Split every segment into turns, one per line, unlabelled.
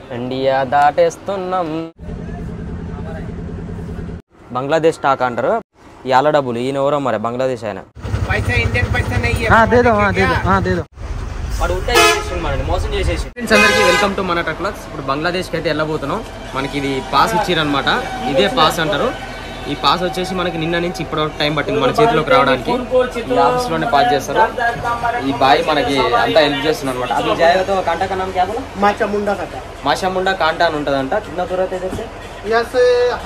India దాటేస్తున్నాం. బంగ్లాదేశ్ టాకా అంటారు. ఈ ఆల డబ్బులు ఈయన ఎవరో మరి బంగ్లాదేశ్ ఆయన వాడు ఉంటే మనని మోసం చేసేసి. ఫ్రెండ్స్ అందరికీ వెల్కమ్ టు మన ట్రక్లక్స్. ఇప్పుడు బంగ్లాదేశ్కి అయితే వెళ్ళబోతున్నాం. మనకి ఇది పాస్ ఇచ్చిరనమాట. ఇదే పాస్ అంటారు. ఈ పాస్ వచ్చేసి మనకి నిన్న నుంచి ఇప్పటివరకు టైం పట్టింది మన చేతిలోకి రావడానికి. ఈ ఆఫీస్లోనే పాస్ చేస్తారు. ఈ బాయ్ మనకి అంతా హెల్ప్ చేస్తున్నారు అనమాట. అది జాగ్రత్త కాంటా का नाम क्या बोला? माशामुंडा कांटा అని ఉంటదంట. कितना दूर है इधर से?
यहाँ से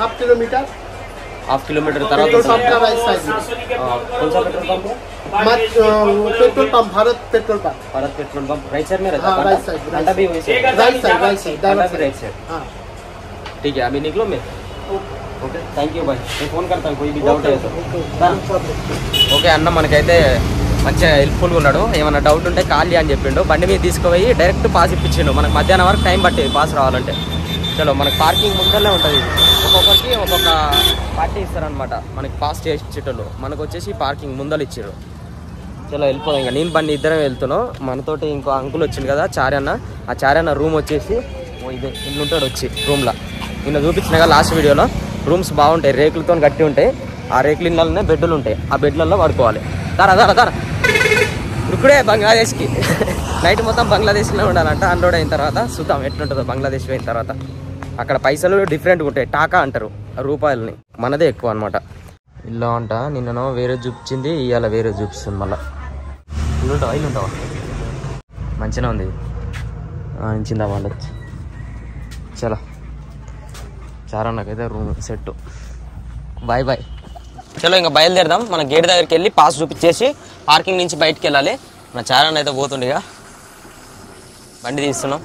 हाफ किलोमीटर
తర్వాత
कौन सा पेट्रोल पंप है? Petrol pump Bharat petrol pump
right side में रहता है.
राइट साइड
कांटा भी वैसे
राइट साइड
राइट साइड. ठीक है, अभी निकलो मैं. Okay, thank you bye. నేను ఫోన్ కడతాను कोई भी డౌట్ అయితే. ఓకే అన్న మనకైతే మంచిగా హెల్ప్ఫుల్గా ఉన్నాడు. ఏమైనా డౌట్ ఉంటే కాల్ అని చెప్పిండు. బండి మీద తీసుకుపోయి డైరెక్ట్ పాస్ ఇప్పించిండు. మనకు మధ్యాహ్నం వరకు టైం పట్టేది పాస్ రావాలంటే. చలో మనకు పార్కింగ్ ముందరనే ఉంటుంది. ఒక్కొక్కరికి ఒక్కొక్క పార్టీ ఇస్తారనమాట మనకి పాస్ చేసేటోళ్ళు. మనకు వచ్చేసి పార్కింగ్ ముందలు ఇచ్చారు. చలో వెళ్ళిపోదాం. ఇంకా నేను బండి ఇద్దరం వెళ్తున్నాం. మనతోటి ఇంకో అంకుల్ వచ్చింది కదా చార్యన్న. ఆ చార్యన్న రూమ్ వచ్చేసి ఇదే ఇల్లు ఉంటాడు వచ్చి రూమ్లో. నిన్న చూపించిన కదా లాస్ట్ వీడియోలో. రూమ్స్ బాగుంటాయి, రేకులతో కట్టి ఉంటాయి. ఆ రేకుల ఇళ్ళనే బెడ్లు ఉంటాయి. ఆ బెడ్లలో పడుకోవాలి. దారా ఇప్పుడే బంగ్లాదేశ్కి నైట్ మొత్తం బంగ్లాదేశ్లో ఉండాలంట. అన్లోడ్ అయిన తర్వాత చూద్దాం ఎట్లుంటుందో బంగ్లాదేశ్ పోయిన తర్వాత. అక్కడ పైసలు డిఫరెంట్గా ఉంటాయి. టాకా అంటారు రూపాయలని. మనదే ఎక్కువ అనమాట. ఇల్లు అంట. నిన్ననో వేరే చూపించింది, ఇవాళ వేరే చూపిస్తుంది. మళ్ళీ ఇల్లు ఉంటావా? మంచిగా ఉంది. ఇచ్చిందా వాళ్ళు వచ్చి. చలో చారా నాకైతే రూమ్ సెట్. Bye bye. చలో ఇంకా బయలుదేరదాం. మన గేట్ దగ్గరికి వెళ్ళి పాస్ చూపించేసి పార్కింగ్ నుంచి బయటికి వెళ్ళాలి. మన చారాన్ని అయితే పోతుండేగా బండి తీస్తున్నాం.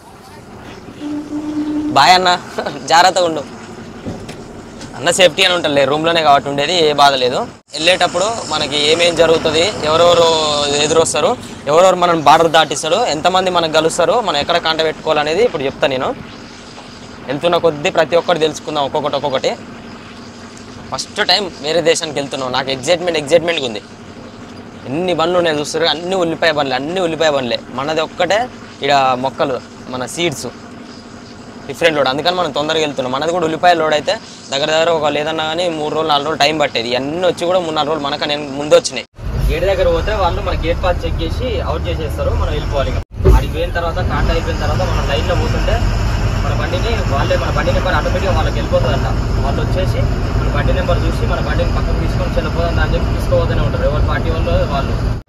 బాయ్ అన్న, జాగ్రత్తగా ఉండు అన్న. సేఫ్టీ అని ఉంటుంది రూమ్లోనే కాబట్టి ఉండేది, ఏ బాధ లేదు. వెళ్ళేటప్పుడు మనకి ఏమేం జరుగుతుంది, ఎవరెవరు ఎదురొస్తారు, ఎవరెవరు మనం బార్డర్ దాటిస్తారు, ఎంతమంది మనకు కలుస్తారు, మనం ఎక్కడ కాంట పెట్టుకోవాలనేది ఇప్పుడు చెప్తాను నేను. వెళ్తున్న కొద్దీ ప్రతి ఒక్కటి తెలుసుకుందాం ఒక్కొక్కటి. ఫస్ట్ టైం వేరే దేశానికి వెళ్తున్నాం. నాకు ఎగ్జైట్మెంట్గా ఉంది. ఎన్ని బండ్లు ఉన్నాయి చూస్తారు. అన్ని ఉల్లిపాయ బండ్లే. మనది ఒక్కటే ఇక్కడ మొక్కలు, మన సీడ్స్ డిఫరెంట్ లోడ్. అందుకని మనం తొందరగా వెళ్తున్నాం. మనది కూడా ఉల్లిపాయ లోడ్ అయితే దగ్గర ఒక లేదన్నా కానీ 3 రోజులు 4 రోజులు టైం పట్టేది. ఇవన్నీ వచ్చి కూడా 3-4 రోజులు మనకు నేను ముందు వచ్చినాయి. గేట్ దగ్గర పోతే వాళ్ళు మన గేట్ పాస్ చెక్ చేసి అవుట్ చేసేస్తారు. మనం వెళ్ళిపోవాలి. అడిగి పోయిన తర్వాత కాంట అయిపోయిన తర్వాత మనం లైన్లో పోతుంటే మన బండిని మన బండి నెంబర్ ఆటోమేటిక్గా వాళ్ళకి వెళ్ళిపోతుందంట. వాళ్ళు వచ్చేసి మన బండి నెంబర్ చూసి మన బండిని పక్కకు తీసుకొని వెళ్ళిపోతుందా అని చెప్పి తీసుకోవద్దనే ఉంటారు. ఎవరి పార్టీ వాళ్ళు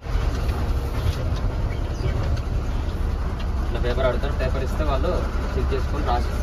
ఇట్లా పేపర్ అడుగుతారు. పేపర్ ఇస్తే వాళ్ళు చెక్ చేసుకొని రాసిస్తారు.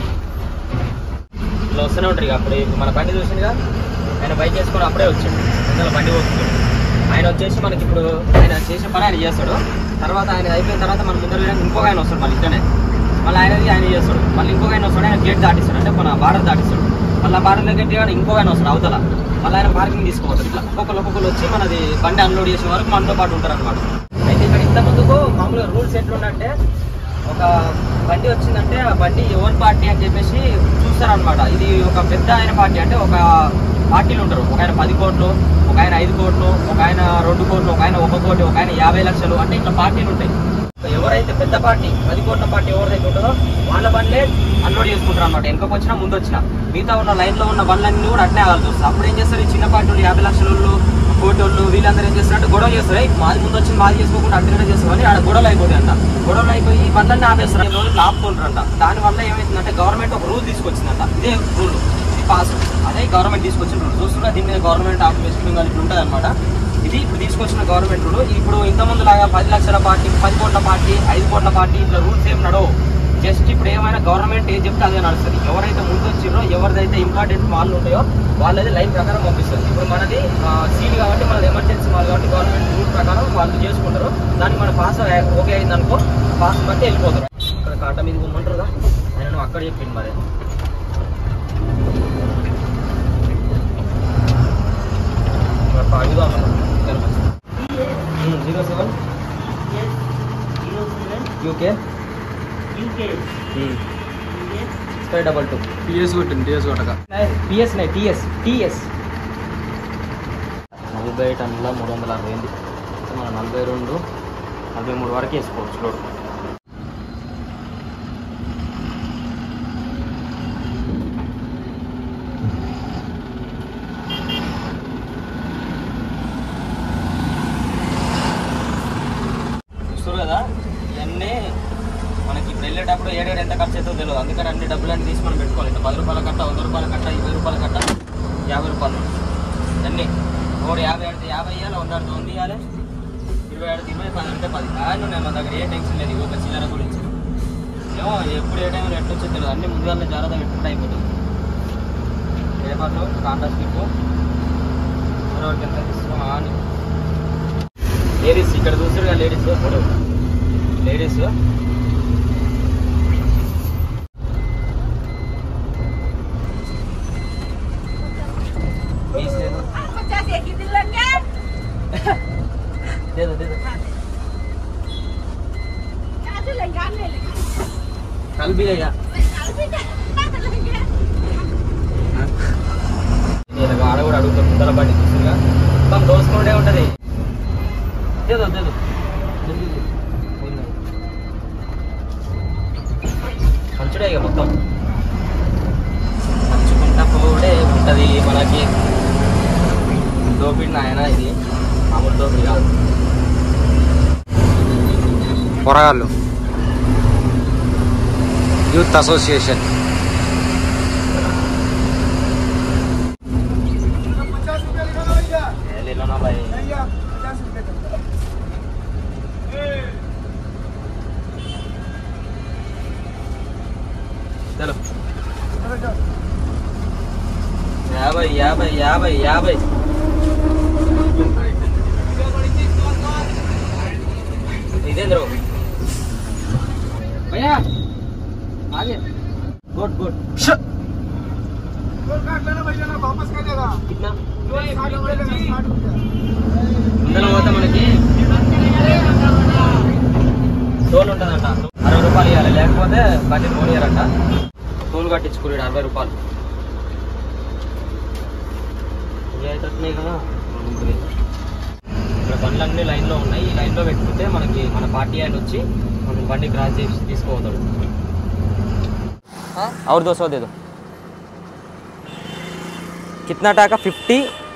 ఇట్లా వస్తూనే ఉంటారు. ఇక అప్పుడు మన బండి చూసిందిగా ఆయన బైక్ వేసుకొని అప్పుడే వచ్చిండు. అందులో బండి పోతుంది. ఆయన వచ్చేసి మనకి ఇప్పుడు ఆయన చేసే పని ఆయన చేస్తాడు. తర్వాత ఆయన అయిపోయిన తర్వాత మన ముందర ఇంకొక ఆయన వస్తాడు. మళ్ళీ ఇక్కడనే మళ్ళీ ఆయన చేస్తాడు. మళ్ళీ ఇంకొక ఆయన వస్తాడు. ఆయన గేట్ దాటిస్తాడు. అంటే మన బార్డర్ దాటిస్తాడు. మళ్ళీ బార్డర్ దగ్గర ఇంకొక ఆయన వస్తాడు అవతల. మళ్ళీ ఆయన పార్కింగ్ తీసుకోవచ్చు. ఇట్లా ఒక్కొక్కరు వచ్చి మనది బండి అన్లోడ్ చేసే వరకు మనతో పాటు ఉంటారు అనమాట. అయితే ఇక్కడ ఇంత ముందుకు మామూలుగా రూల్స్ ఎట్లుందంటే ఒక బండి వచ్చిందంటే ఆ బండి ఎవరి పార్టీ అని చెప్పేసి చూస్తారనమాట. ఇది ఒక పెద్ద ఆయన పార్టీ అంటే ఒక పార్టీలు ఉంటారు. ఒక ఆయన 10 కోట్లు, ఒక ఆయన 5 కోట్లు, ఒక ఆయన 2 కోట్లు, ఒక ఆయన 1 కోటి, ఒక ఆయన 50 లక్షలు. అంటే ఇట్లా పార్టీలు ఉంటాయి. ఎవరైతే పెద్ద పార్టీ 10 కోట్ల పార్టీ ఎవరైతే ఉంటుందో వాళ్ళ బండ్లే అన్లోడ్ చేసుకుంటారు అనమాట. వెనకకు వచ్చినా ముందు వచ్చినా మిగతా ఉన్న లైన్లో ఉన్న బండ్లన్నీ కూడా అట్నే ఆగాల్సి వస్తుంది. అప్పుడు ఏం చేస్తారు, ఈ చిన్న పార్టీ 50 లక్షల వాళ్ళు, కోటి వాళ్ళు, వీళ్ళందరూ ఏం చేస్తారంటే గొడవ చేస్తారు. మాది ముందు వచ్చింది మాది చేసుకోకుండా అడ్డు చేస్తామని ఆడ గొడవలు అయిపోతాయి అంట. గొడవలు అయిపోయి ఈ బండ్లన్నీ ఆపేస్తారు. రోజులు ఆపుకుంటారంట. దానివల్ల ఏమైతుందంటే గవర్నమెంట్ ఒక రూల్ తీసుకొచ్చిందంట. ఇదే రూల్, ఇది పాస్. అదే గవర్నమెంట్ తీసుకొచ్చిన రూల్. చూస్తున్నా దీని మీద గవర్నమెంట్ ఆఫ్ వెస్ట్ బెంగాల్ ఇట్లా ఉంటుంది అనమాట. ఇది ఇప్పుడు తీసుకొచ్చిన గవర్నమెంట్ రూల్. ఇప్పుడు ఇంతకుముందు లాగా 10 లక్షల పార్టీ, 10 కోట్ల పార్టీ, 5 కోట్ల పార్టీ ఇట్లా రూల్స్ ఏం నడవు. జస్ట్ ఇప్పుడు ఏమైనా గవర్నమెంట్ ఏం చెప్తే అదే నడుస్తుంది. ఎవరైతే ముందు వచ్చిరో ఎవరిదైతే ఇంపార్టెంట్ మాల్లు ఉంటాయో వాళ్ళది లైన్ ప్రకారం పంపిస్తుంది. ఇప్పుడు మనది సీల్ కాబట్టి మనది ఎమర్జెన్సీ మాల్ కాబట్టి గవర్నమెంట్ రూల్ ప్రకారం వాళ్ళు చేసుకుంటారు. దానికి మన పాస్ ఓకే అయిందనుకో పాస్ బట్టి వెళ్ళిపోతారు. ఇక్కడ కాట మీద ఉందంటారుగా ఆయన నువ్వు అక్కడ చెప్పింది మరి. అడుగుదాం 07 UK 522 TS కొట్టింది. TS కొట్టక PS नहीं TS 40 టన్నుల 360 మనం 42 43 వరకు వేసుకోవచ్చు లోడ్. వెళ్ళేటప్పుడు ఏడేడు ఎంత ఖర్చు అవుతుందో తెలియదు. అందుకని అన్ని డబ్బులన్నీ తీసి మనం పెట్టుకోవాలి. ఇట్లా 10 రూపాయల కట్ట, 100 రూపాయల కట్ట, 20 రూపాయల కట్ట, 50 రూపాయలు అన్నీ. ఒకటి 50 ఆడితే 50 ఇవ్వాలి, 100 ఆడితే 100 ఇవ్వాలి, 20 ఆడితే 20, 10 ఆడితే 10. కానీ ఉన్నాయి మన దగ్గర, ఏ టెన్షన్ లేదు. ఒక చిల్లర గురించి ఏమో ఎప్పుడు ఏ టైంలో ఎట్లా వచ్చో తెలియదు. అన్నీ ముందుగానే జాగ్రత్త పెట్టుకుంటే అయిపోతుంది. పేపర్లు, కాంట్రాక్ట్ స్లిప్, మరొకటి ఎంత తీసుకో అని. లేడీస్ ఇక్కడ చూసారుగా, లేడీస్ ఫోటో లేడీస్ कल भी गया ఆడ కూడా అడుగుతా ముందర బండి చూసిగా మొత్తం దోసుకుంటే ఉంటుంది. మంచుడే ఇక మొత్తం మంచుకుంటా పోడే ఉంటుంది మనకి. దోపిడి నాయన, ఇది మామూలు దోపిడి కాదు.
పొరగాళ్ళు యూత్ అసోసియేషన్.
చలో 50 इधर भैया आगे गुड गुड
वापस कर देगा
कितना ముందర పోతే మనకి టోల్ ఉంటుందంట. 60 రూపాయలు ఇవ్వాలి, లేకపోతే బండి పోనీయారంట. టోల్ కట్టించుకున్నాడు 60 రూపాయలు. అవుతున్నాయి కదా. ఇక్కడ బండ్లన్నీ లైన్లో ఉన్నాయి. ఈ లైన్లో పెట్టుకుంటే మనకి మన పార్టీ ఆయన వచ్చి మనం బండి క్రాస్ చేసి తీసుకుపోతాడు. और 200 दे दो. कितना टाका? 50,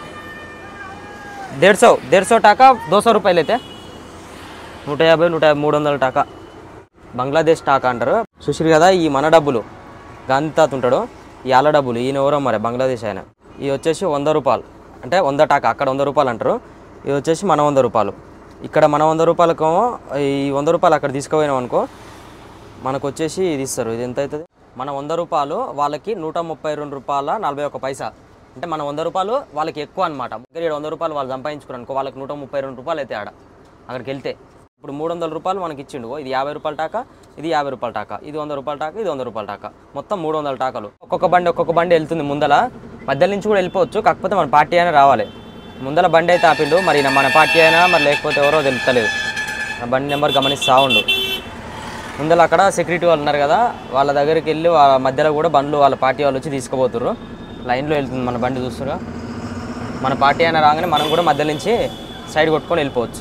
150 टाका 200 రూపాయలు అయితే 150, 300 टाका బంగ్లాదేశ్ టాకా అంటారు. చూసిరు కదా, ఈ మన డబ్బులు గంతా ఉంటాడు. ఈ ఆల డబ్బులు ఈయన ఎవరో మరి బంగ్లాదేశ్ ఆయన. ఇవి వచ్చేసి 100 రూపాయలు, అంటే 100 టాకా. అక్కడ 100 రూపాయలు అంటారు. ఇవి వచ్చేసి మన 100 రూపాయలు. ఇక్కడ మన 100 రూపాయలకు ఈ 100 రూపాయలు అక్కడ తీసుకుపోయినాం అనుకో, మనకు వచ్చేసి ఇది ఇస్తారు. ఇది ఎంత అవుతుంది? మన 100 రూపాయలు వాళ్ళకి 132 రూపాయల 41 పైసా. అంటే మన 100 రూపాయలు వాళ్ళకి ఎక్కువ అనమాట. 100 రూపాయలు వాళ్ళు సంపాదించుకున్నారు అనుకో, వాళ్ళకి 132 రూపాయలు అయితే ఆడ అక్కడికి వెళ్తే. ఇప్పుడు 300 రూపాయలు మనకి ఇచ్చిండు. ఇది 50 రూపాయల టాకా, ఇది 50 రూపాయల టాకా, ఇది 100 రూపాయల టాకా, ఇది 100 రూపాయల టాకా. మొత్తం 300 టాకాలు. ఒక్కొక్క బండి వెళ్తుంది ముందల. మధ్య నుంచి కూడా వెళ్ళిపోవచ్చు, కాకపోతే మన పార్టీ అయినా రావాలి. ముందల బండి అయితే ఆపిండు. మరి మన పార్టీ అయినా మరి లేకపోతే ఎవరో తెలుస్తలేదు. బండి నెంబర్ గమనిస్తూ ఉండు. ముందర అక్కడ సెక్యూరిటీ వాళ్ళు ఉన్నారు కదా, వాళ్ళ దగ్గరికి వెళ్ళి వాళ్ళ మధ్యలో కూడా బండ్లు వాళ్ళ పార్టీ వాళ్ళు వచ్చి తీసుకుపోతుర్రు. లైన్లో వెళ్తుంది మన బండి చూస్తుగా. మన పార్టీ అయినా రాగానే మనం కూడా మధ్య నుంచి సైడ్ కొట్టుకొని వెళ్ళిపోవచ్చు.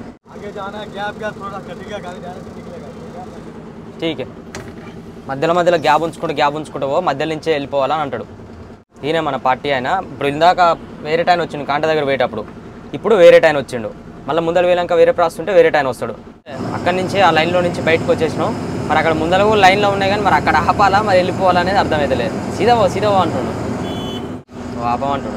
ఠీకే, మధ్యలో గ్యాప్ ఉంచుకుంటూ మధ్య నుంచే వెళ్ళిపోవాలని అంటాడు. ఈయన మన పార్టీ ఆయన. ఇప్పుడు ఇందాక వేరే టైం వచ్చిండు కాంట దగ్గర పోయేటప్పుడు, ఇప్పుడు వేరే టైం వచ్చిండు. మళ్ళీ ముందర వేలాక వేరే ప్రాసెస్ ఉంటే వేరే టైం వస్తాడు. అక్కడి నుంచి ఆ లైన్లో నుంచి బయటకు వచ్చేసినాం. మరి అక్కడ ముందర కూడా లైన్లో ఉన్నాయి కానీ మరి అక్కడ ఆపాలా మరి వెళ్ళిపోవాలా అనేది అర్థమవుతలేదు. సీదావో అంటున్నాడు, ఆపమంటాడు.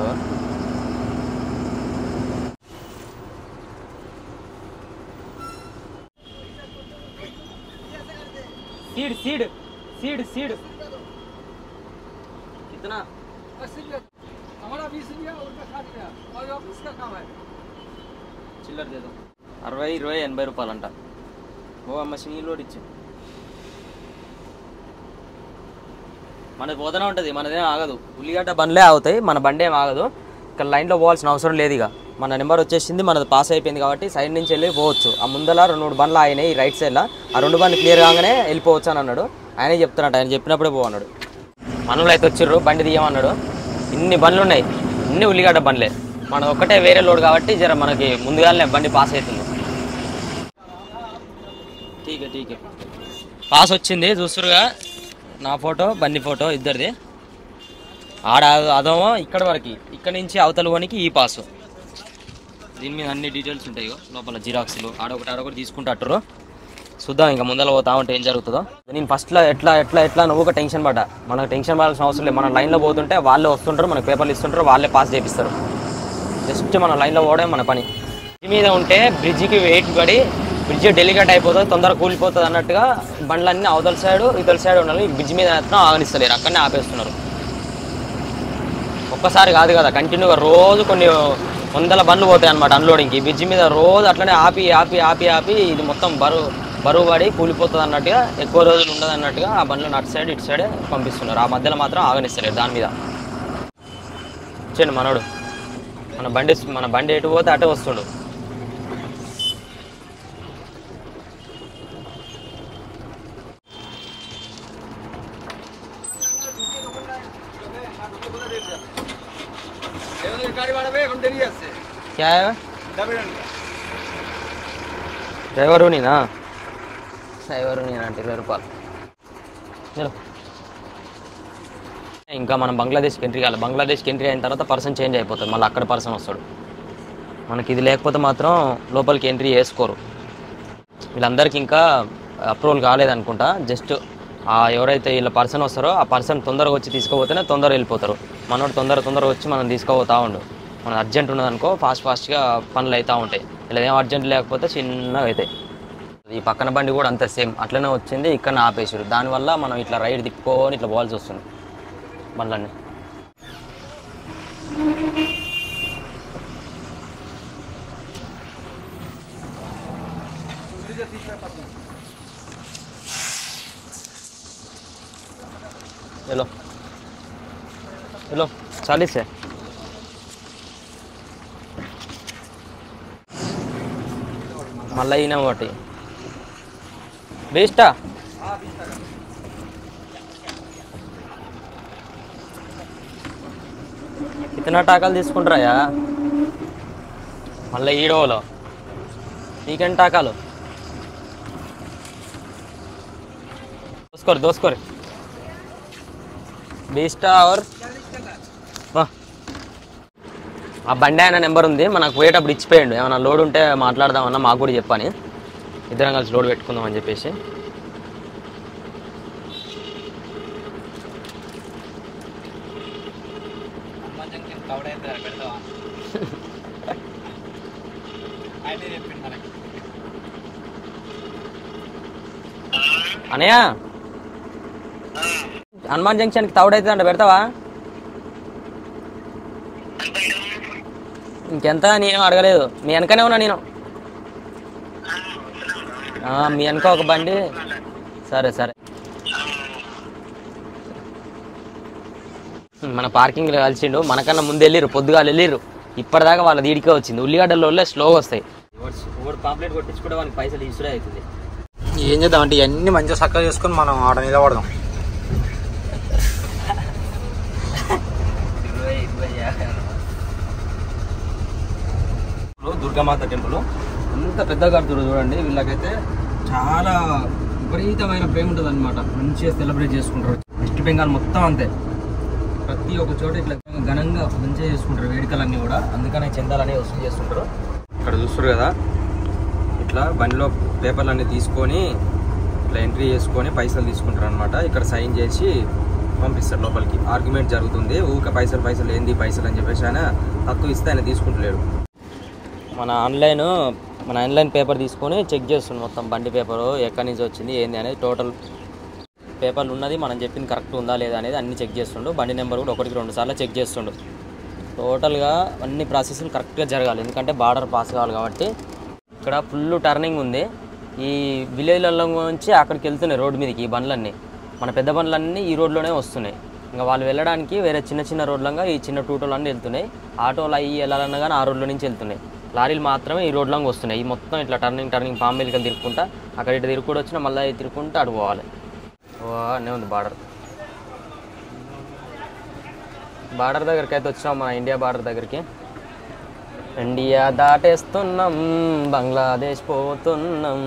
सीड कितना?
80 रुपया हमारा 20 रुपया उनका 60 रुपया और ऑफिस का काम है.
చిల్లర చేద్దాం. 60, 20, 80 రూపాయలు అంట. ఓ అమ్మ నీళ్ళు కూడా ఇచ్చి మనది పోతూనే ఉంటుంది, మనదేం ఆగదు. ఉల్లిగడ్డ బండ్లే ఆగుతాయి, మన బండి ఏం ఆగదు. ఇక్కడ లైన్లో పోవాల్సిన అవసరం లేదు. ఇక మన నెంబర్ వచ్చేసింది, మనది పాస్ అయిపోయింది కాబట్టి సైడ్ నుంచి వెళ్ళి పోవచ్చు. ఆ ముందల 2 బండ్లు అయినాయి ఈ రైట్ సైడ్లో. ఆ 2 బండ్లు క్లియర్ కాగానే వెళ్ళిపోవచ్చు అని అన్నాడు. ఆయనే చెప్తున్నట్టు, ఆయన చెప్పినప్పుడే పోవన్నాడు. మనలో అయితే వచ్చిర్రు, బండి తీయమన్నాడు. ఇన్ని బండ్లు ఉన్నాయి, ఇన్ని ఉల్లిగడ్డ బండ్లే. మనది ఒక్కటే వేరే లోడ్ కాబట్టి జర మనకి ముందుగానే బండి పాస్ అవుతుంది. ఠీకే పాస్ వచ్చింది. చూస్తురుగా నా ఫోటో, బండి ఫోటో ఇద్దరిది. ఆడ అదేమో ఇక్కడ వరకు, ఇక్కడ నుంచి అవతల పోనీకి ఈ పాసు. దీని మీద అన్ని డీటెయిల్స్ ఉంటాయి. లోపల జిరాక్స్లు ఆడొకటి తీసుకుంటారు. చూద్దాం ఇంకా ముందర పోతా ఉంటే ఏం జరుగుతుందో. నేను ఫస్ట్లో ఎట్లా నువ్వు ఒక టెన్షన్ పడ్డా. మనకు టెన్షన్ పడాల్సిన అవసరం లేదు. మన లైన్లో పోతుంటే వాళ్ళే వస్తుంటారు, మనకు పేపర్లు ఇస్తుంటారు, వాళ్ళే పాస్ చేపిస్తారు. జస్ట్ మన లైన్లో పోవడం మన పని. బ్రిడ్జ్ మీద ఉంటే బ్రిడ్జికి వెయిట్ పడి బ్రిడ్జ్ డెలికేట్ అయిపోతుంది, తొందరగా కూలిపోతుంది అన్నట్టుగా బండ్లన్నీ అవతల సైడ్ ఇతల సైడ్ ఉండాలి. బ్రిడ్జ్ మీద మాత్రం ఆగనిస్తలేరు, అక్కడనే ఆపేస్తున్నారు. ఒక్కసారి కాదు కదా, కంటిన్యూగా రోజు కొన్ని వందల బండ్లు పోతాయి అన్నమాట అన్లోడింగ్కి. బ్రిడ్జ్ మీద రోజు అట్లనే ఆపి ఇది మొత్తం బరువు పడి కూలిపోతుంది అన్నట్టుగా, ఎక్కువ రోజులు ఉండదు అన్నట్టుగా ఆ బండ్లను అటు సైడ్ ఇటు సైడే పంపిస్తున్నారు. ఆ మధ్యలో మాత్రం ఆగనిస్తలేరు దాని మీద. చూడండి మనోడు, మన బండి ఎటు పోతే అటే వస్తుండు. क्या है ड्राइवर नहीं ना 20 రూపాయలు. ఇంకా మనం బంగ్లాదేశ్కి ఎంట్రీ కావాలి. బంగ్లాదేశ్కి ఎంట్రీ అయిన తర్వాత పర్సన్ చేంజ్ అయిపోతుంది, మళ్ళీ అక్కడ పర్సన్ వస్తాడు. మనకి ఇది లేకపోతే మాత్రం లోపలికి ఎంట్రీ చేసుకోరు. వీళ్ళందరికీ ఇంకా అప్రూవల్ కాలేదనుకుంటా. జస్ట్ ఎవరైతే వీళ్ళ పర్సన్ వస్తారో ఆ పర్సన్ తొందరగా వచ్చి తీసుకుపోతేనే తొందరగా వెళ్ళిపోతారు. మనోడు తొందరగా వచ్చి మనం తీసుకుపోతూ ఉండు. మనం అర్జెంట్ ఉన్నదనుకో ఫాస్ట్గా పనులు అవుతూ ఉంటాయి. ఇలా ఏం అర్జెంట్ లేకపోతే చిన్నగా అవుతాయి. ఈ పక్కన బండి కూడా అంతే సేమ్ అట్లనే వచ్చింది, ఇక్కడ ఆపేసారు. దానివల్ల మనం ఇట్లా రైడ్ తిప్పుకొని ఇట్లా పోవాల్సి వస్తుంది బండ్లన్నీ. हेलो 40 है. మళ్ళీ అయినా ఒకటి బెస్టా. ఇతనా టాకాలు తీసుకుంటారా మళ్ళీ ఈడోలో వీకెండ్ టాకాలు దోసుకోరు బెస్టా. और ఆ బండి ఆయన నెంబర్ ఉంది, మనకు పోయేటప్పుడు ఇచ్చిపోయాడు. ఏమైనా లోడ్ ఉంటే మాట్లాడదామన్నా మాకు కూడా చెప్పని, ఇద్దరం కలిసి లోడ్ పెట్టుకుందాం అని చెప్పేసి. అనయా హనుమాన్ జంక్షన్కి తౌడైతే అంటే పెడతావా? ఇంకెంత నేను అడగలేదు, మీ వెనకనే ఉన్నా నేను. మీ వెనక ఒక బండి. సరే మన పార్కింగ్లో కలిసిండు. మనకన్నా ముందు వెళ్ళిర్రు, పొద్దుగాలు వెళ్ళిర్రు. ఇప్పటిదాకా వాళ్ళ దీడికే వచ్చింది. ఉల్లిగడ్డల్లో స్లోగా వస్తాయి. పాంప్లెట్ కొట్టించుకుంటే వాళ్ళకి పైసలు ఇసుడే అవుతుంది.
ఏం చేద్దాం అంటే ఇవన్నీ మంచిగా చక్కగా చేసుకొని మనం ఆడ నిలబడదాం.
దుర్గామాత టెంపుల్ ఎంత పెద్దగా కడుతురు చూడండి. వీళ్ళకైతే చాలా విపరీతమైన ప్రేమ ఉంటుంది అనమాట. మంచిగా సెలబ్రేట్ చేసుకుంటారు. వెస్ట్ బెంగాల్ మొత్తం అంతే, ప్రతి ఒక్క చోట ఇట్లా ఘనంగా మంచిగా చేసుకుంటారు వేడుకలన్నీ కూడా. అందుకనే చందాలన్నీ వసూలు చేస్తుంటారు. ఇక్కడ చూస్తారు కదా, ఇట్లా బండిలో పేపర్లు అన్నీ తీసుకొని ఇట్లా ఎంట్రీ చేసుకొని పైసలు తీసుకుంటారు అనమాట. ఇక్కడ సైన్ చేసి పంపిస్తారు లోపలికి. ఆర్గ్యుమెంట్ జరుగుతుంది, ఊరికే పైసలు ఏంది పైసలు అని చెప్పేసి ఆయన తక్కువ ఇస్తే ఆయన తీసుకుంటలేడు. మన ఆన్లైన్ పేపర్ తీసుకొని చెక్ చేస్తుండు మొత్తం. బండి పేపరు ఎక్కడి నుంచి వచ్చింది ఏంది అనేది టోటల్ పేపర్లు ఉన్నది, మనం చెప్పింది కరెక్ట్ ఉందా లేదా అనేది అన్ని చెక్ చేస్తుండు. బండి నెంబర్ కూడా 1-2 సార్లు చెక్ చేస్తుండు. టోటల్గా అన్ని ప్రాసెస్లు కరెక్ట్గా జరగాలి, ఎందుకంటే బార్డర్ పాస్ కావాలి కాబట్టి. ఇక్కడ ఫుల్ టర్నింగ్ ఉంది. ఈ విలేజ్లలో నుంచి అక్కడికి వెళ్తున్నాయి రోడ్డు మీదకి ఈ బండ్లన్నీ. మన పెద్ద బండ్లన్నీ ఈ రోడ్లోనే వస్తున్నాయి. ఇంకా వాళ్ళు వెళ్ళడానికి వేరే చిన్న రోడ్లంగా ఈ చిన్న టూటోలు అన్నీ వెళ్తున్నాయి. ఆటోలు అవి వెళ్ళాలన్నా కానీ ఆ రోడ్లో నుంచి వెళ్తున్నాయి. లారీలు మాత్రమే ఈ రోడ్లంగా వస్తున్నాయి. ఈ మొత్తం ఇట్లా టర్నింగ్ పాంబేలికలు తిరుక్కుంటా అక్కడ ఇటు తిరుగుకుంటూ వచ్చినా మళ్ళీ తిరుక్కుంటూ అటు పోవాలి. అనే ఉంది బార్డర్ దగ్గరికి అయితే వచ్చినాం. మన ఇండియా బార్డర్ దగ్గరికి. ఇండియా దాటేస్తున్నాం, బంగ్లాదేశ్ పోతున్నాం.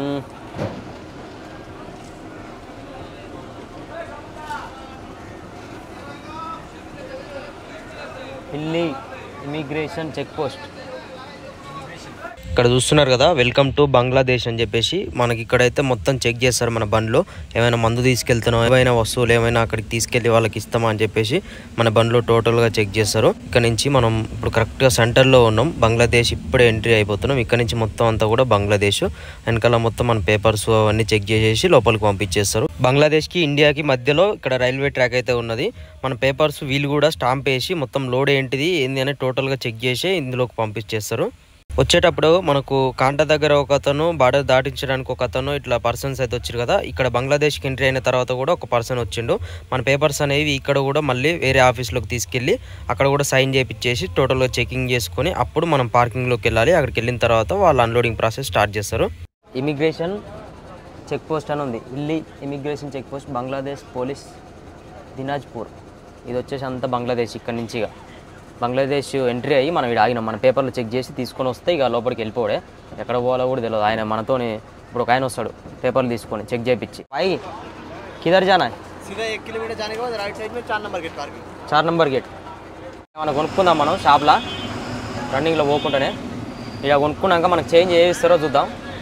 Immigration check post. ఇక్కడ చూస్తున్నారు కదా, వెల్కమ్ టు బంగ్లాదేశ్ అని చెప్పేసి మనకి ఇక్కడైతే మొత్తం చెక్ చేస్తారు. మన బండ్లో ఏమైనా మందు తీసుకెళ్తున్నాం, ఏమైనా వస్తువులు ఏమైనా అక్కడికి తీసుకెళ్లి వాళ్ళకి ఇస్తామా అని చెప్పేసి మన బండ్లో టోటల్గా చెక్ చేస్తారు. ఇక్కడ నుంచి మనం ఇప్పుడు కరెక్ట్గా సెంటర్లో ఉన్నాం. బంగ్లాదేశ్ ఇప్పుడే ఎంట్రీ అయిపోతున్నాం. ఇక్కడ నుంచి మొత్తం అంతా కూడా బంగ్లాదేశ్. వెనకాల మొత్తం మన పేపర్స్ అవన్నీ చెక్ చేసేసి లోపలికి పంపించేస్తారు. బంగ్లాదేశ్కి ఇండియాకి మధ్యలో ఇక్కడ రైల్వే ట్రాక్ అయితే ఉన్నది. మన పేపర్స్ వీళ్ళు కూడా స్టాంప్ వేసి మొత్తం లోడ్ ఏంటిది ఏంది అని టోటల్గా చెక్ చేసి ఇందులోకి పంపించేస్తారు. వచ్చేటప్పుడు మనకు కాంటా దగ్గర ఒక అతను, బార్డర్ దాటించడానికి ఒక అతను, ఇట్లా పర్సన్స్ అయితే వచ్చారు కదా. ఇక్కడ బంగ్లాదేశ్కి ఎంట్రీ అయిన తర్వాత కూడా ఒక పర్సన్ వచ్చిండు. మన పేపర్స్ అనేవి ఇక్కడ కూడా మళ్ళీ వేరే ఆఫీస్లోకి తీసుకెళ్ళి అక్కడ కూడా సైన్ చేయించేసి టోటల్గా చెకింగ్ చేసుకొని అప్పుడు మనం పార్కింగ్లోకి వెళ్ళాలి. అక్కడికి వెళ్ళిన తర్వాత వాళ్ళు అన్లోడింగ్ ప్రాసెస్ స్టార్ట్ చేస్తారు. ఇమిగ్రేషన్ చెక్ పోస్ట్ అని ఉంది. Delhi immigration check post, Bangladesh police Dinajpur. ఇది వచ్చేసి అంతా బంగ్లాదేశ్. ఇక్కడ నుంచి బంగ్లాదేశ్ ఎంట్రీ అయ్యి మనం ఇక్కడ ఆగినాం. మన పేపర్లు చెక్ చేసి తీసుకొని వస్తే ఇక లోపలికి వెళ్ళిపోవడే. ఎక్కడ పోవాలో కూడా తెలియదు. ఆయన మనతోని ఇప్పుడు ఒక ఆయన వస్తాడు పేపర్లు తీసుకొని చెక్ చేయించి. भाई किधर जाना है?
सीधा 1 किलोमीटर जाने के बाद राइट साइड में 4 number gate parking.
4 number gate. మనం కొనుక్కుందాం మనం షాప్లో రన్నింగ్లో పోకుండానే. ఇక కొనుక్కున్నాక మనకు చేంజ్ ఏ ఇస్తారో చూద్దాం.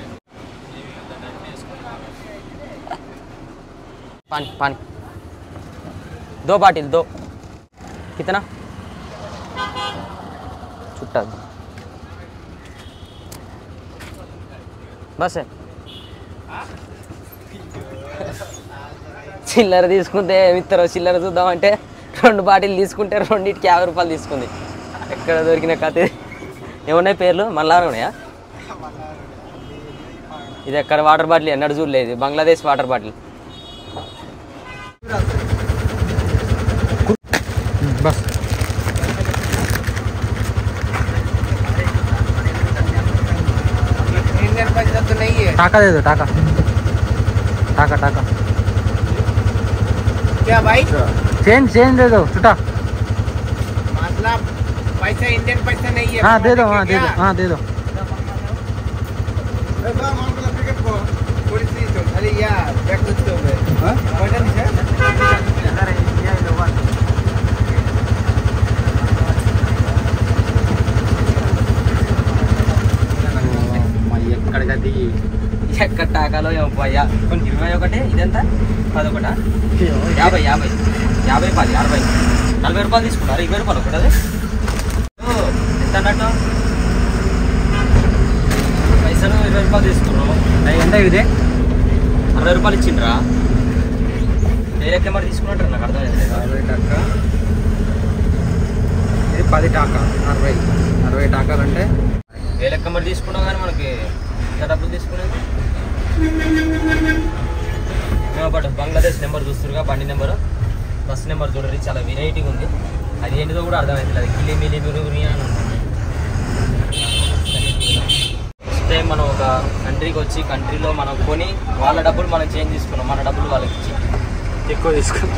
पानी पानी 2 बाटिल 2. कितना? छुट्टा बस है. చిల్లర తీసుకుంటే మిత్ర చిల్లర చూద్దామంటే 2 బాటిల్ తీసుకుంటే 2కి 50 రూపాయలు తీసుకుంది. ఎక్కడ దొరికిన కథ. ఏమున్నాయి పేర్లు? మళ్ళా ఉన్నాయా? ఇది ఎక్కడ వాటర్ బాటిల్ ఎన్నడూ చూడలేదు. Bangladesh water bottle.
बस
इंडियन पैसा तो नहीं है.
टाका दे दो. टाका टाका टाका
क्या भाई?
चेंज दे दो. छुटा.
मतलब पैसा इंडियन पैसा नहीं है.
हाँ दे दो. हाँ दे दो. हाँ दे दो.
अरे यार बैक करते हो गए. हां पैसा नहीं है.
ఎక్కడ టాకాలో పోయా కొన్ని 21. ఇదంతా 11. 50 50 10 60 40 రూపాయలు తీసుకున్నారు. 20 రూపాయలు ఒకటి. అది ఎంత అన్నట్టు పైసలు 20 రూపాయలు తీసుకున్నాం. ఎంత ఇది? 60 రూపాయలు ఇచ్చిండ్రా. వేరే మరి తీసుకున్నట్టు నాకు అర్థమైంది.
60 टाका. ఇది 10 टाका. 60 टाकाలు అంటే
వేరే మరి తీసుకున్నాం. కానీ మనకి ఎంత డబ్బులు తీసుకునేది? పాటు బంగ్లాదేశ్ నెంబర్ చూస్తురుగా, బండి నెంబరు, బస్ నెంబర్ చూడండి. చాలా వెరైటీగా ఉంది. అది ఏంటిదో కూడా అర్థమైంది. అది కిలి మిలి మిరుగుని అని ఉంటుంది. ఫస్ట్ టైం మనం ఒక కంట్రీకి వచ్చి కంట్రీలో మనం కొని వాళ్ళ డబ్బులు మనం చేంజ్ తీసుకున్నాం. మన డబ్బులు వాళ్ళకి ఇచ్చి ఎక్కువ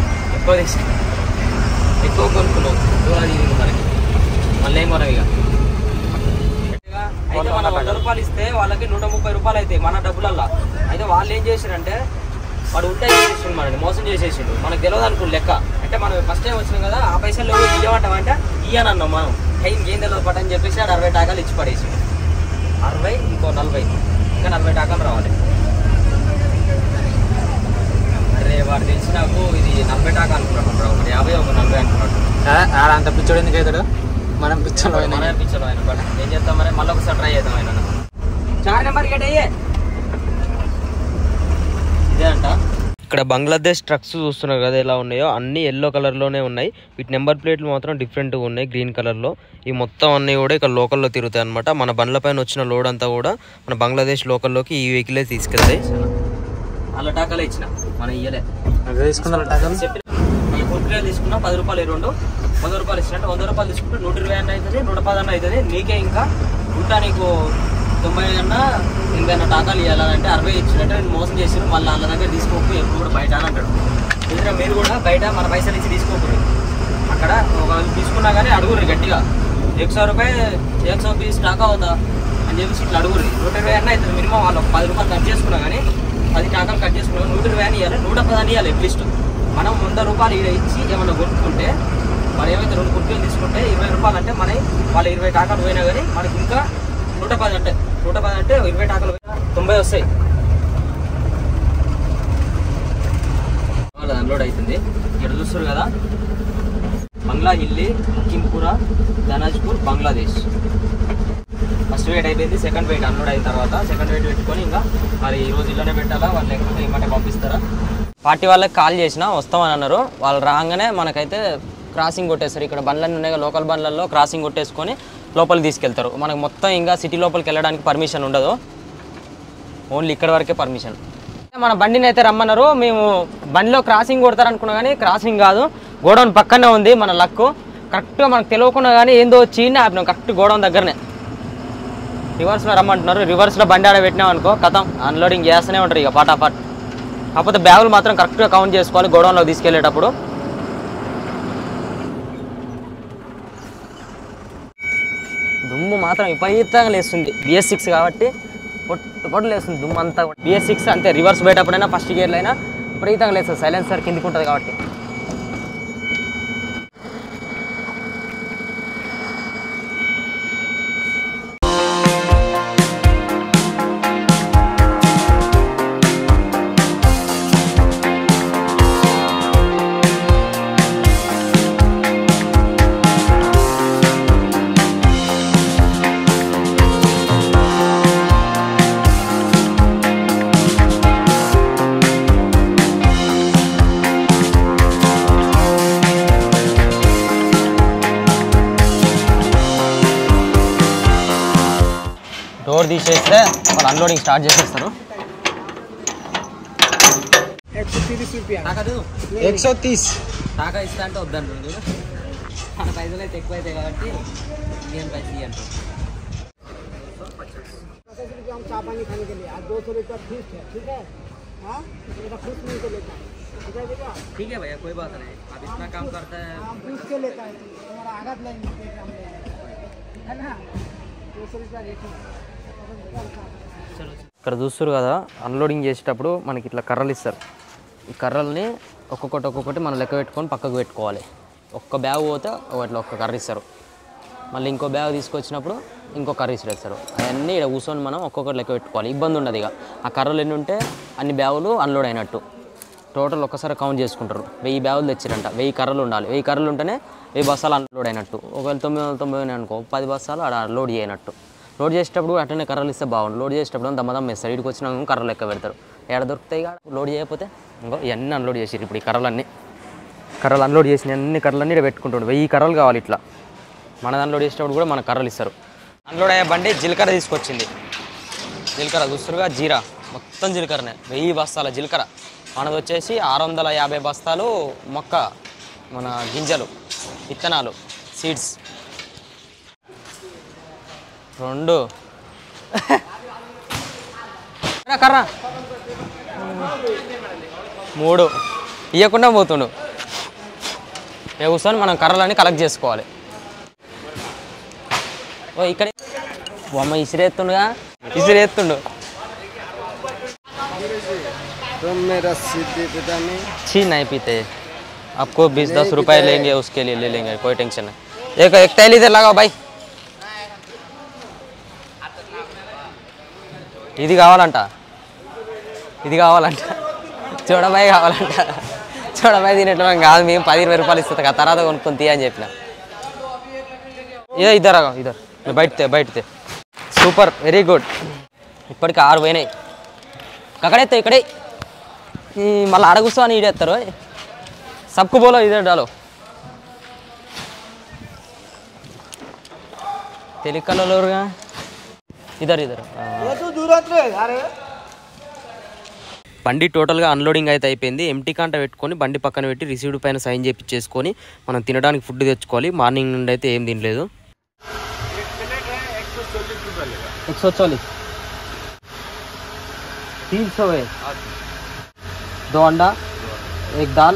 కొనుక్కున్నాం. అది మనకి మళ్ళీ ఏం మనం ఇక అయితే మనం 100 రూపాయలు ఇస్తే వాళ్ళకి 130 రూపాయలు అవుతాయి మన డబ్బులల్లా. అయితే వాళ్ళు ఏం చేశారంటే వాడు ఉల్టా చేసేసిండు, మనని మోసం చేసేసిండు. మనకు తెలియదు అనుకుని లెక్క. అంటే మనం ఫస్ట్ టైం వచ్చినాం కదా, ఆ పైసలు ఇవ్వమంటామంటే ఇయ్యనన్నాం మనం. ఇంకేం తెలియదు పట్ట అని చెప్పేసి 60 టాకాలు ఇచ్చి పడేసి 60 ఇంకో 40 ఇంకా 40 టాకాలు రావాలి. అరే వాడు తెలిసి నాకు ఇది 40 టాకా అనుకున్నాడు. ఒకటి 50 ఒక 40 అనుకున్నాడు.
అంత పిచ్చోడు ఎందుకు అవుతాడు? మనం పిచ్చోడు
ఆయన బట్ ఏం చేద్దాం మరి, మళ్ళీ ఒకసారి ట్రై చేద్దాం. ఆయన 4 నెంబర్ గేట్ అయ్యే ఇదే అంట. ఇక్కడ బంగ్లాదేశ్ ట్రక్స్ చూస్తున్నారు కదా ఎలా ఉన్నాయో, అన్ని ఎల్లో కలర్లోనే ఉన్నాయి. వీటి నెంబర్ ప్లేట్లు మాత్రం డిఫరెంట్గా ఉన్నాయి, గ్రీన్ కలర్లో. ఈ మొత్తం అన్నీ కూడా ఇక్కడ లోకల్లో తిరుగుతాయి అనమాట. మన బండ్ల పైన వచ్చిన లోడ్ అంతా కూడా మన బంగ్లాదేశ్ లోకల్లోకి ఈ వెహికలే తీసుకెళ్తాయి. అలా టాకాలే ఇచ్చిన మనం ఇయ్యలే చెప్పిన. ఈ కుర్కురే తీసుకున్నా 10 రూపాయలు 2 100 రూపాయలు ఇచ్చినట్టు 100 రూపాయలు తీసుకుంటే 120 అన్న అవుతుంది, 110 అన్న అవుతుంది. నీకే ఇంకా ఉంటా నీకు 90 అన్నా 80 అన్న టాకాలు ఇవ్వాలంటే 60 ఇచ్చినట్టు నేను మోసం చేసాను. మళ్ళీ వాళ్ళ దగ్గర తీసుకోకు, ఎప్పుడు కూడా బయట అని అంటాడు. ఎందుకంటే మీరు కూడా బయట మన పైసలు ఇచ్చి తీసుకోకూడదు. అక్కడ ఒక తీసుకున్నా కానీ అడుగురు గట్టిగా 100 రూపాయలు 120 టాకా అవుతా అని చెప్పేసి ఇట్లా అడుగురు. 120 అన్న అవుతుంది మినిమం. వాళ్ళు 10 రూపాయలు కట్ చేసుకున్నా కానీ 10 టాకాలు కట్ చేసుకున్నా 120 అని ఇవ్వాలి, 110 అని ఇవ్వాలి అట్లీస్ట్. మనం 100 రూపాయలు ఇక్కడ ఇచ్చి ఏమన్నా కొనుక్కుంటే మనం ఏమైతే 2 కుర్చీలు తీసుకుంటే 20 రూపాయలు అంటే మన వాళ్ళు 20 టాకాలు పోయినా కానీ మనకి ఇంకా 110 అంటే 110 అంటే 20 టాకులు 90 వస్తాయి. అన్లోడ్ అవుతుంది. ఇక్కడ చూస్తారు కదా, బంగ్లా హిల్లీ, లఖింపూరా, ధనాజ్పూర్, బంగ్లాదేశ్. ఫస్ట్ వెయిట్ అయిపోయింది. సెకండ్ వెయిట్ అన్లోడ్ అయిన తర్వాత సెకండ్ వెయిట్ పెట్టుకొని ఇంకా మరి ఈ రోజు ఇల్లునే పెట్టాలా, వాళ్ళు లేకపోతే ఏమంటే పంపిస్తారా. పార్టీ వాళ్ళకి కాల్ చేసినా వస్తామని అన్నారు. వాళ్ళు రాగానే మనకైతే క్రాసింగ్ కొట్టేస్తారు. ఇక్కడ బండ్లన్నీ ఉన్నాయి, లోకల్ బండ్లలో క్రాసింగ్ కొట్టేసుకొని లోపలికి తీసుకెళ్తారు. మనకు మొత్తం ఇంకా సిటీ లోపలికి వెళ్ళడానికి పర్మిషన్ ఉండదు, ఓన్లీ ఇక్కడ వరకే పర్మిషన్. మన బండిని అయితే రమ్మన్నారు. మేము బండిలో క్రాసింగ్ కొడతారు అనుకున్నా కానీ క్రాసింగ్ కాదు, గోడౌన్ పక్కనే ఉంది. మన లక్కు కరెక్ట్గా మనకు తెలియకుండా కానీ ఏందో చీని ఆపినాం కరెక్ట్ గోడౌన్ దగ్గరనే. రివర్స్లో రమ్మంటున్నారు. రివర్స్లో బండి ఆడ పెట్టినాం అనుకో కథం అన్లోడింగ్ చేస్తూనే ఉంటారు ఇక పటాపట్. కాకపోతే బ్యాగులు మాత్రం కరెక్ట్గా కౌంట్ చేసుకోవాలి గోడౌన్లో తీసుకెళ్లేటప్పుడు. దుమ్ము మాత్రం విపరీతంగా లేస్తుంది. BS6 కాబట్టి పొట్టు లేస్తుంది దుమ్ము అంతా. BS6 అంతే, రివర్స్ పోయేటప్పుడైనా ఫస్ట్ గేర్లో అయినా విపరీతంగా లేస్తుంది. సైలెన్సర్ కిందికి ఉంటుంది కాబట్టి. డోర్ తీసేస్తే వాళ్ళు అన్లోడింగ్ స్టార్ట్ చేసేస్తారు.
130 रुपया.
130 టాకా ఇస్తా అంటే వద్దంటారు చూడు. మన పైసలు అయితే ఎక్కువ అవుతాయి కాబట్టి ఇంకేం పైసలు అంటారు.
50 रुपया हम चाय पानी खाने के लिए, आज 200 रुपया फीस है, ठीक है? हाँ, मेरा फीस नहीं तो लेता है, ठीक है भैया?
ठीक है भैया, कोई बात नहीं, आप इतना काम करता है.
हम पूछ के लेता है, हमारा आगत लेंगे, है ना? 200 रुपया रेट है.
ఇక్కడ చూస్తారు కదా, అన్లోడింగ్ చేసేటప్పుడు మనకి ఇట్లా కర్రలు ఇస్తారు. ఈ కర్రల్ని ఒక్కొక్కటి మనం లెక్క పెట్టుకొని పక్కకు పెట్టుకోవాలి. ఒక్క బ్యాగ్ పోతే ఇట్లా ఒక్క కర్ర ఇస్తారు. మళ్ళీ ఇంకో బ్యాగ్ తీసుకొచ్చినప్పుడు ఇంకో కర్ర ఇస్తారు. అవన్నీ ఇక్కడ కూర్చొని మనం ఒక్కొక్కటి లెక్క పెట్టుకోవాలి. ఇబ్బంది ఉండదు. ఇక ఆ కర్రలు ఎన్ని ఉంటే అన్ని బ్యాగులు అన్లోడ్ అయినట్టు. టోటల్ ఒక్కసారి కౌంట్ చేసుకుంటారు. 1000 బ్యాగులు తెచ్చారంట. 1000 కర్రలు ఉండాలి. 1000 కర్రలు ఉంటేనే 1000 బస్తాలు అన్లోడ్ అయినట్టు. ఒకవేళ 990 అనుకో 10 బస్తాలు అక్కడ లోడ్ చేయనట్టు. లోడ్ చేసేటప్పుడు అట్లనే కర్రలు ఇస్తే బాగుండు. లోడ్ చేసేటప్పుడు దమ్మదమ్మ వేస్తారు. ఇక్కడికి వచ్చినా కర్రలు లెక్క పెడతారు. ఎక్కడ దొరుకుతాయి లోడ్ చేయకపోతే ఇంకో ఇవన్నీ అన్లోడ్ చేసారు. ఇప్పుడు ఈ కర్రలు అన్లోడ్ చేసిన అన్ని కర్రలన్నీ ఇక్కడ పెట్టుకుంటాడు. 1000 కర్రలు కావాలి ఇట్లా. మనది అన్లోడ్ చేసేటప్పుడు కూడా మనకు కర్రలు ఇస్తారు. అన్లోడ్ అయ్యే బండి జీలకర్ర తీసుకొచ్చింది. జీలకర్ర చూస్తురుగా, జీరా మొత్తం జీలకర్రనే. 1000 బస్తాల జీలకర్ర. మనది వచ్చేసి 650 బస్తాలు మొక్క, మన గింజలు, విత్తనాలు, సీడ్స్. 2 కర్ర 3 ఇవ్వకుండా పోతుండు. ఇక కూర్చొని మనం కర్రలన్నీ కలెక్ట్ చేసుకోవాలి. ఓ ఇక్కడ బొమ్మ ఇసిరేస్తుండుగా, ఇసిరేస్తుండు. छी नहीं पीते, आपको 20-10 रुपए लेंगे, उसके लिए ले लेंगे, कोई टेंशन नहीं. एक तेल इधर लगाओ भाई. ఇది కావాలంట చూడబాయి కావాలంట. చూడబాయి తినేట్టు కాదు, మేము 10-20 రూపాయలు ఇస్తుంది కదా, తర్వాత కొనుక్కొని తీ అని చెప్పిన. ఇద్దరు బయటతే సూపర్, వెరీ గుడ్. ఇప్పటికి 6 పోయినాయి. అక్కడైతే ఇక్కడే మళ్ళీ అడగుస్తా అని ఈడేస్తారు. సబ్కు బోలో ఇదే డాలో. తెలికలలోరుగా ఇద్దరు బండి టోటల్గా అన్లోడింగ్ అయితే అయిపోయింది. ఎంటీ కాంట పెట్టుకొని బండి పక్కన పెట్టి రిసీవ్డ్ పైన సైన్ చేయించేసుకొని మనం తినడానికి ఫుడ్ తెచ్చుకోవాలి. మార్నింగ్ నుండి అయితే ఏం తినలేదు. 140 300 है. 2 अंडा, 1 दाल,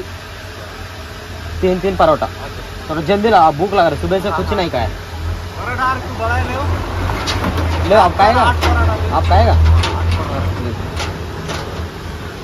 3 परोठा. थोड़ा जल्दी ला, भूख लग रहा है, सुबह से कुछ नहीं खाया. ले आप खाएगा, आप खाएगा.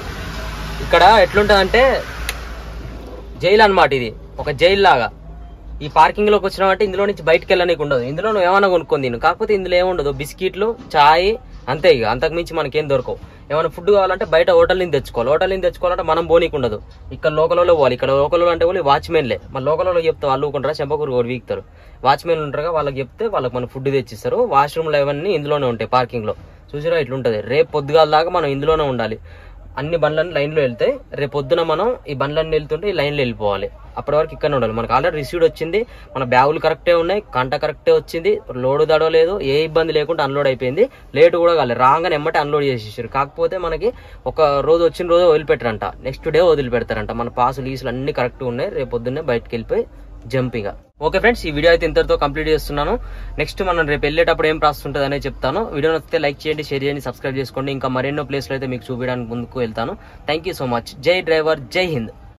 ఇక్కడ ఎట్లుంటుందంటే జైలు అన్నమాట. ఇది ఒక జైలు లాగా. ఈ పార్కింగ్ లోకి వచ్చినావంటే ఇందులో నుంచి బయటకు వెళ్ళడానికి ఉండదు. ఇందులో నువ్వు ఏమైనా కొనుక్కొని తిను, కాకపోతే ఇందులో ఏముండదు, బిస్కెట్లు, చాయ్ అంతే. ఇక అంతకు మించి మనకేం దొరకవు. ఏమైనా ఫుడ్ కావాలంటే బయట హోటల్ నుంచి తెచ్చుకోవాలి. హోటల్ నుంచి తెచ్చుకోవాలంటే మనం పోనీకి ఉండదు. ఇక్కడ లోకల్లో పోవాలి. ఇక్కడ లోకల్లో అంటే కూడా వాచ్మెన్లే. మన లోకల్లో చెప్తే వాళ్ళు ఊకుంటారా, చెంపకూరు కూడా వీక్తారు. వాచ్మెన్లు ఉంటారుగా, వాళ్ళకి చెప్తే వాళ్ళకి మన ఫుడ్ తెచ్చిస్తారు. వాష్రూమ్లు అవన్నీ ఇందులోనే ఉంటాయి పార్కింగ్ లో. చూసిరా ఇట్లుంటది. రేపు పొద్దుగాల దాకా మనం ఇందులోనే ఉండాలి. అన్ని బండ్లన్నీ లైన్లో వెళ్తాయి. రేపు పొద్దున మనం ఈ బండ్లన్నీ వెళ్తుంటే ఈ లైన్లో వెళ్ళిపోవాలి. అప్పటి వరకు ఇక్కడనే ఉండాలి. మనకు ఆల్రెడీ రిసీవ్డ్ వచ్చింది, మన బ్యాగులు కరెక్టే ఉన్నాయి, కంట కరెక్టే వచ్చింది, లోడ్ దడవలేదు, ఏ ఇబ్బంది లేకుండా అన్లోడ్ అయిపోయింది. లేట్ కూడా కాలేదు, రాగానే ఎమ్మటే అన్లోడ్ చేసేసారు. కాకపోతే మనకి ఒక రోజు వచ్చిన రోజు వదిలిపెట్టారంట, నెక్స్ట్ డే వదిలిపెడతారంట. మన పాసులు ఈసులు అన్ని కరెక్ట్గా ఉన్నాయి. రేపు పొద్దున్నే బయటకు వెళ్ళిపోయి జంపింగ్. ఓకే ఫ్రెండ్స్, ఈ వీడియో అయితే ఇంతటితో కంప్లీట్ చేస్తున్నాను. నెక్స్ట్ మనం రేపు వెళ్ళేటప్పుడు ఏం ప్రాసెస్ ఉంటుంది అనేది చెప్తాను. వీడియో నచ్చితే లైక్ చేయండి, షేర్ చేయండి, సబ్స్క్రైబ్ చేసుకోండి. ఇంకా మరెన్నో ప్లేస్లో అయితే మీకు చూపించడానికి ముందుకు వెళ్తాను. Thank you so much. జై డ్రైవర్, జై హింద్.